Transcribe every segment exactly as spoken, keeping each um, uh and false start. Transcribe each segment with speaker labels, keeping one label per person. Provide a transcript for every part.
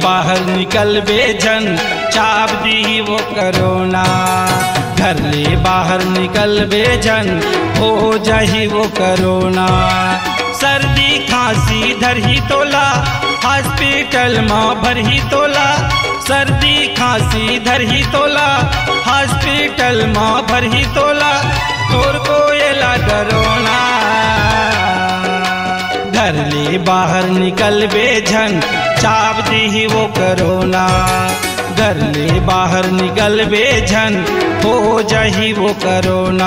Speaker 1: बाहर निकल बेजन चाप दी वो करोना। घर ले बाहर निकल बेजन हो जाही वो करोना। सर्दी खांसी धर ही तोला हॉस्पिटल में भर ही तोला। सर्दी खांसी धर ही तोला हॉस्पिटल में भर ही तोला। तोर को एला डरोना। घर ले बाहर निकल बेझन चाप दी वो करोना। घर ले बाहर निकल बेझन हो जाही वो करोना।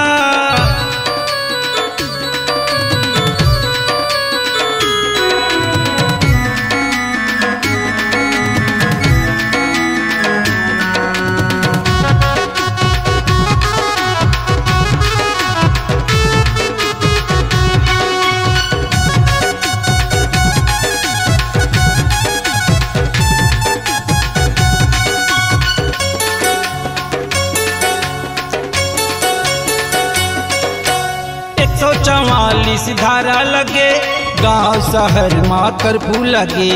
Speaker 1: चवालीस धारा लगे गांव शहर में कर्फ्यू लगे।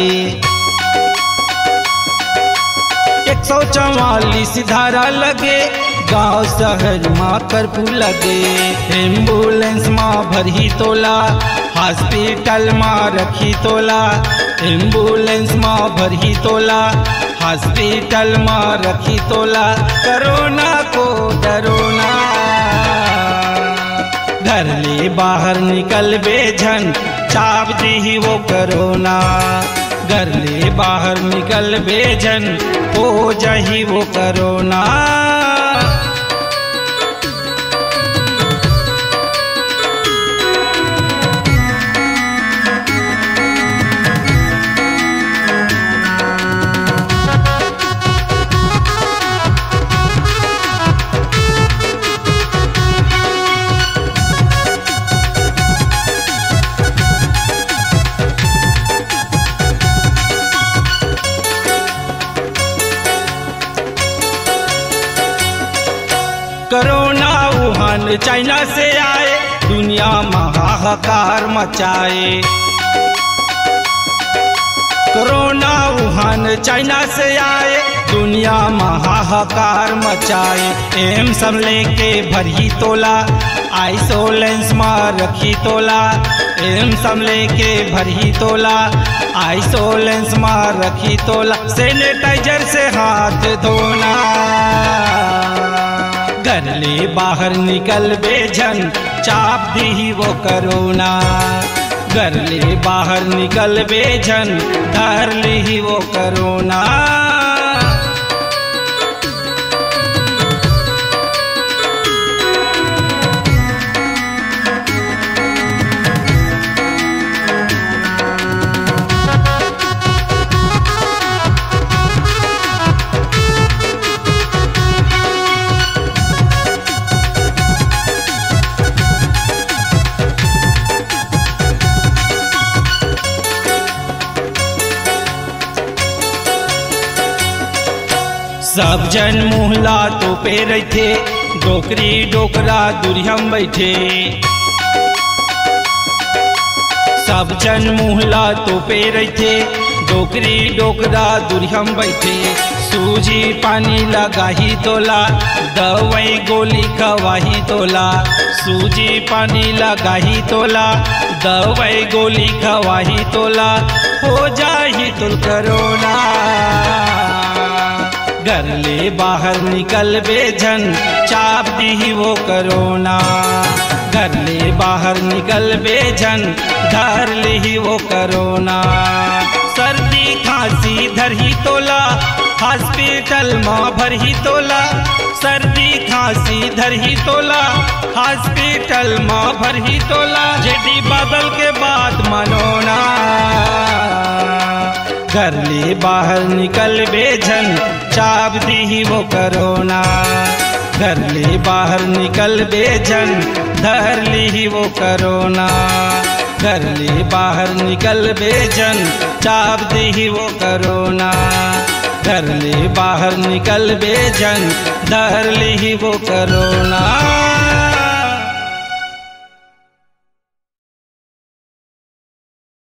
Speaker 1: एक सौ चवालीस धारा लगे गांव शहर में कर्फ्यू लगे। एम्बुलेंस में भरी तोला हॉस्पिटल में रखी तोला। एम्बुलेंस में भरी तोला हॉस्पिटल में रखी तोला। कोरोना को डरोना। घर ले बाहर निकल बेझन चाप दी वो करोना। घर ले बाहर निकल बेझन हो जाही वो करोना। कोरोना वुहान चाइना से आए दुनिया में हाहाकार मचाए। कोरोना वुहान चाइना से आए दुनिया में हाहाकार मचाए। एम सब लेके भरी तोला आइसोलेंस में रखी तोला। एम सब लेके भरी तोला आइसोलेंस में रखी तोला। सैनिटाइजर से हाथ धोना। घर ले बाहर निकल बेझन चाप दी वो करोना। घर ले बाहर निकल बेझन धर ली वो करोना। सब जन मुहला तो पे रहे डोकरी डोकरा दुरियम बैठे। सब जन मुहला तो पे रहे डोकरी डोकरा दुरियम बैठे। सूजी पानी लगाही तोला दवाई गोली खवाही तोला। सूजी पानी लगाही तोला दवाई गोली खवाही तोला। हो जाही तुल करोना। घर ले बाहर निकल बेझन चाप दी वो करोना। घर ले बाहर निकल बेझन धर ली वो करोना। सर्दी खांसी धर ही तोला हॉस्पिटल में भर ही तोला। सर्दी खांसी धर ही तोला हॉस्पिटल में भर ही तोला। जेडी बादल के बात मनोना। घर ले बाहर निकल बेझन चाप दी वो करोना। घर ले बाहर निकल बेझन धर ली वो करोना। घर ले बाहर निकल बेझन चाप दी वो करोना। घर ले बाहर निकल बेझन धर ली वो करोना।